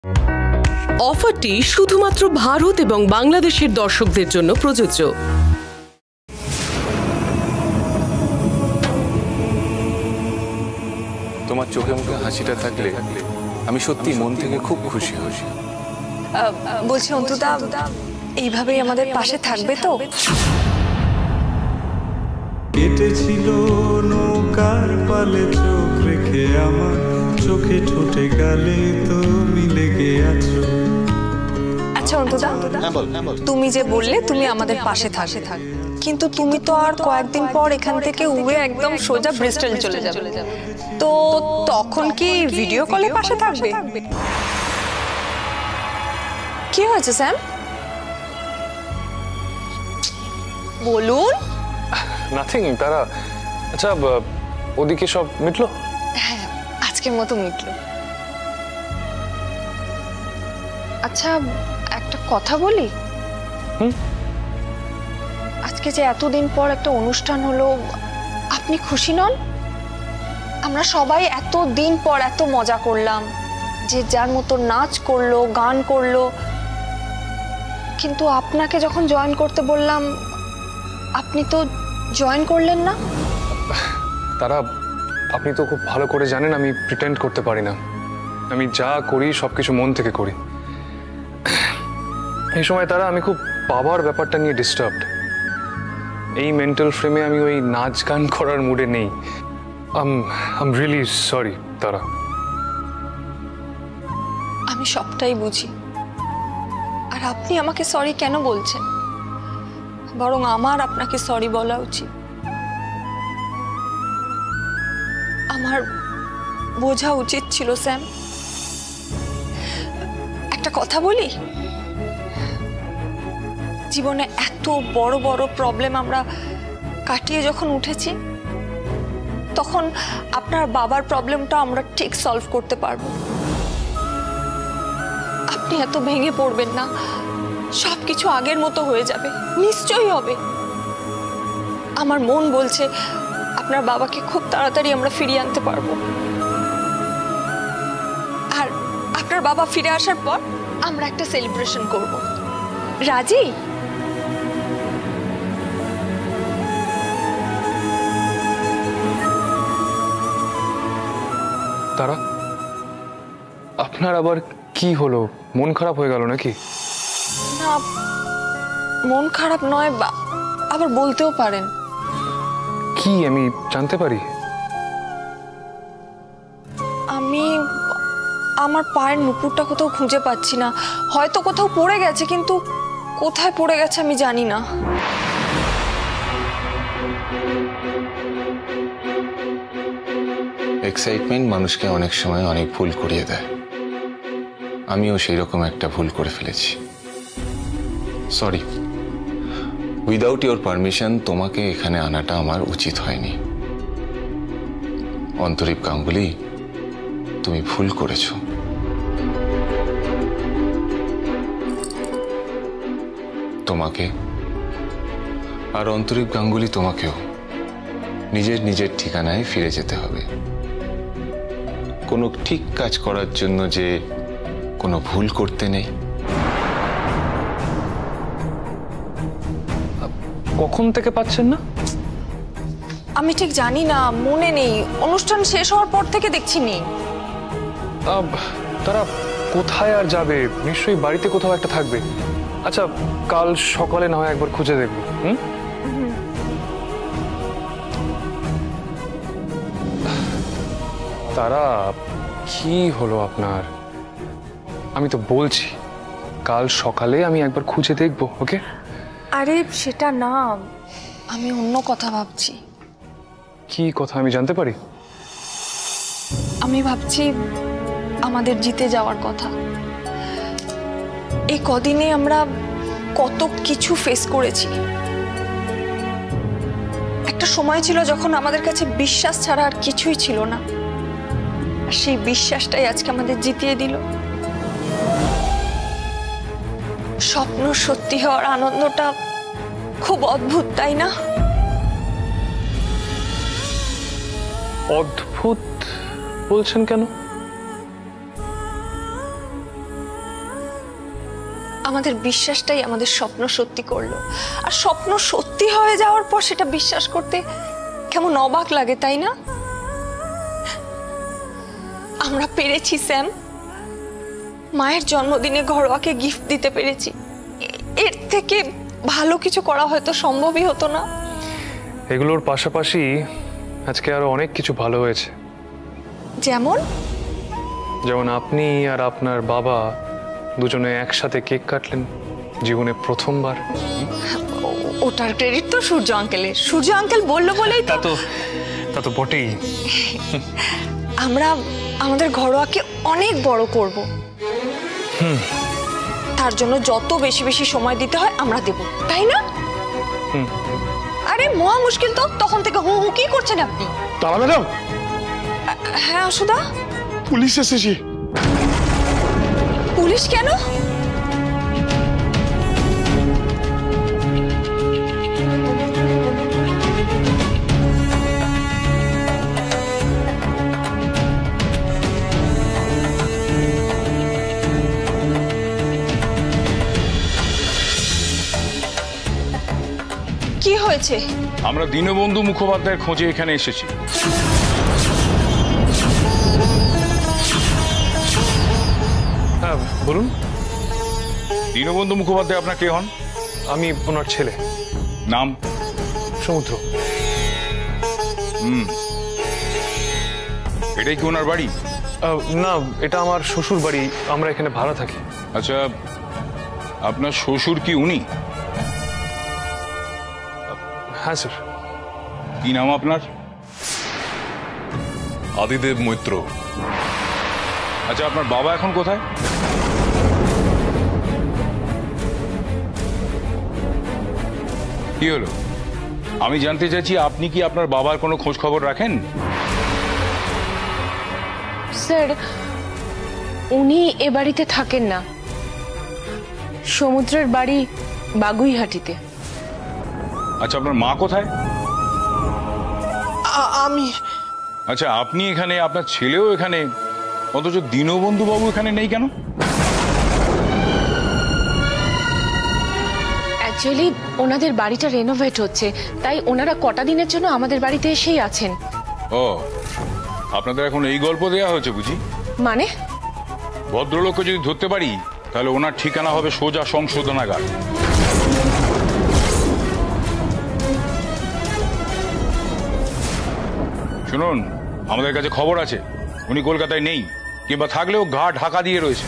অফারটি শুধুমাত্র ভারত এবং বাংলাদেশের দর্শকদের জন্য প্রযোজ্য। তোমার চোখে মুখে হাসিটা থাকলে আমি সত্যি মন থেকে খুব খুশি হই। বলছি অন্তুদা, এইভাবেই আমাদের পাশে থাকবে তো? কেটেছিল নৌকার পালে চোখ রেখে আমার চোখে ঠোঁটে গালে তুমি লেগে আছো। আচ্ছা অন্তুদা, তুমি যে বললে তুমি আমাদের পাশে থাকবে, কিন্তু তুমি তো আর কয়েকদিন পর এখান থেকে উড়ে একদম সোজা ব্রিস্টল চলে যাবে, তো তখন কি ভিডিও কলে পাশে থাকবে? কি হয়েছে স্যাম, বলুন। নাথিং তারা। আচ্ছা ওদিকে সব মিটলো? হ্যাঁ, আজকের মতো মিটলো। আচ্ছা একটা কথা বলি, আজকে যে এতদিন পর একটা অনুষ্ঠান হলো, আপনি খুশি নন? আমরা সবাই এতদিন পর এত মজা করলাম, যে যার মতো নাচ করলো, গান করলো, কিন্তু আপনাকে যখন জয়েন করতে বললাম আপনি তো জয়েন করলেন না। তারা আপনি তো খুব ভালো করে জানেন আমি প্রিটেন্ড করতে পারি না, আমি যা করি সবকিছু মন থেকে করি। এই সময় তারা আমি খুব বাবার ব্যাপারটা নিয়ে ডিস্টার্বড। এই মেন্টাল ফ্রেমে আমি ওই নাচ গান করার মুডে নেই। আই এম রিয়েলি সরি তারা। আমি সবটাই বুঝি, আর আপনি আমাকে সরি কেন বলছেন? বরং আমার আপনাকে সরি বলা উচিত। আমার বোঝা উচিত ছিল স্যাম। একটা কথা বলি, জীবনে এত বড় বড় প্রবলেম আমরা কাটিয়ে যখন উঠেছি, তখন আপনার বাবার প্রবলেমটা আমরা ঠিক সলভ করতে পারবো। আপনি এত ভেঙে পড়বেন না, সবকিছু আগের মতো হয়ে যাবে, নিশ্চয়ই হবে। আমার মন বলছে আপনার বাবাকে খুব তাড়াতাড়ি আমরা ফিরিয়ে আনতে পারবো, আর আপনার বাবা ফিরে আসার পর আমরা একটা সেলিব্রেশন করব। রাজি? তারা আপনার আবার কি হলো? মন খারাপ হয়ে গেল নাকি? না, মন খারাপ নয়, আবার বলতেও পারেন। কি আমি জানতে পারি? আমি আমার পায়ের নুপুরটা কোথাও খুঁজে পাচ্ছি না, হয়তো কোথাও পড়ে গেছে, কিন্তু কোথায় পড়ে গেছে আমি জানি না। এক্সাইটমেন্ট মানুষকে অনেক সময় অনেক ভুল করিয়ে দেয়। আমিও সেই রকম একটা ভুল করে ফেলেছি, সরি। উইদাউট ইওর পারমিশন তোমাকে এখানে আনাটা আমার উচিত হয়নি। অন্তরীপ গাঙ্গুলি, তুমি ভুল করেছো। তোমাকে আর অন্তরীপ গাঙ্গুলি তোমাকেও নিজের নিজের ঠিকানায় ফিরে যেতে হবে। কোনো ঠিক কাজ করার জন্য যে কোনো ভুল করতে নেই। কখন থেকে পাচ্ছেন না? আমি ঠিক জানি না, মনে নেই, অনুষ্ঠান শেষ হওয়ার পর থেকে দেখছি নেই। তারা কোথায় আর যাবে? নিশ্চয়ই বাড়িতে কোথাও একটা থাকবে। আচ্ছা কাল সকালে না হয় একবার খুঁজে দেখবো। তারা কি হলো আপনার? আমি তো বলছি কাল সকালে আমি একবার খুঁজে দেখবো, ওকে? আরে সেটা না, আমি অন্য কথা ভাবছি। কি কথা আমি জানতে পারি? আমি ভাবছি আমাদের জিতে যাওয়ার কথা। এই কদিনে আমরা কত কিছু ফেস করেছি। একটা সময় ছিল যখন আমাদের কাছে বিশ্বাস ছাড়া আর কিছুই ছিল না, আর সেই বিশ্বাসটাই আজকে আমাদের জিতিয়ে দিল। স্বপ্ন সত্যি হওয়ার আনন্দটা খুব অদ্ভুত, তাই না? অদ্ভুত বলছেন কেন? আমাদের বিশ্বাসটাই আমাদের স্বপ্ন সত্যি করলো। আর স্বপ্ন সত্যি হয়ে যাওয়ার পর সেটা বিশ্বাস করতে কেমন অবাক লাগে, তাই না? আমরা পেরেছি স্যাম, মায়ের জন্মদিনে ঘরোয়াকে গিফট দিতে পেরেছি। এর থেকে ভালো কিছু করা হয়তো সম্ভবই হতো না। এগুলোর পাশাপাশি আজকে আরো অনেক কিছু ভালো হয়েছে। যেমন যেমন আপনি আর আপনার বাবা দুজনে একসাথে কেক কাটলেন, জীবনে প্রথমবার। ওটার ক্রেডিট তো সূর্য আঙ্কেলের। সূর্য আঙ্কেল বললো বলেই তা তো বটেই। আমরা আমাদের ঘরোয়াকে অনেক বড় করব। তার জন্য যত বেশি বেশি সময় দিতে হয় আমরা দেব, তাই না? আরে মহা মুশকিল তো। তখন থেকে হু হু কি করছেন আপনি? তারা ম্যাডাম। হ্যাঁ আসুদা, পুলিশ এসেছে। পুলিশ কেন? কি হয়েছে? আমরা দীনবন্ধু মুখোপাধ্যায়ের খোঁজে এখানে এসেছি। হ্যাঁ বলুন। দীনবন্ধু মুখোপাধ্যায় আপনার কে হন? আমি ওনার ছেলে। নাম? সমুদ্র। এটাই কি ওনার বাড়ি? না, এটা আমার শ্বশুর বাড়ি। আমরা এখানে ভাড়া থাকি। আচ্ছা, আপনার শ্বশুর কি উনি? হ্যাঁ স্যার। কি নাম আপনার? আদিদেব মৈত্র। আচ্ছা, আপনার বাবা এখন কোথায়? কি হলো? আমি জানতে চাইছি আপনি কি আপনার বাবার কোনো খোঁজ খবর রাখেন? স্যার, উনি এ বাড়িতে থাকেন না। সমুদ্রের বাড়ি বাগুইহাটিতে। আচ্ছা, আপনার মা কোথায়? আমি। আচ্ছা, আপনি এখানে, আপনার ছেলেও এখানে, অথচ দীনবন্ধু বাবু এখানে নেই কেন? অ্যাকচুয়ালি ওনাদের বাড়িটা রেনোভেট হচ্ছে, তাই ওনারা কটা দিনের জন্য আমাদের বাড়িতে এসেই আছেন। ও, আপনাদের এখন এই গল্প দেয়া হয়েছে বুঝি? মানে? ভদ্রলোককে যদি ধরতে পারি তাহলে ওনার ঠিকানা হবে সোজা সংশোধনাগার। শুনুন, আমাদের কাছে খবর আছে উনি কলকাতায় নেই, কিংবা থাকলেও গা ঢাকা দিয়ে রয়েছে।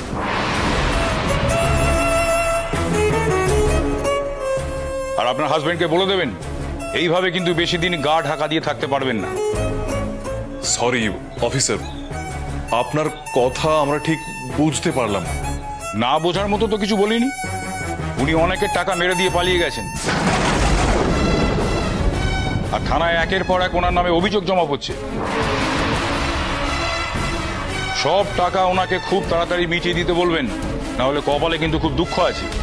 আর আপনার হাজবেন্ডকে বলে দেবেন এইভাবে কিন্তু বেশি দিন গা ঢাকা দিয়ে থাকতে পারবেন না। সরি অফিসার, আপনার কথা আমরা ঠিক বুঝতে পারলাম না। বোঝার মতো তো কিছু বলিনি। উনি অনেকের টাকা মেরে দিয়ে পালিয়ে গেছেন, আর থানায় একের পর এক ওনার নামে অভিযোগ জমা পড়ছে। সব টাকা ওনাকে খুব তাড়াতাড়ি মিটিয়ে দিতে বলবেন, না হলে কপালে কিন্তু খুব দুঃখ আছে।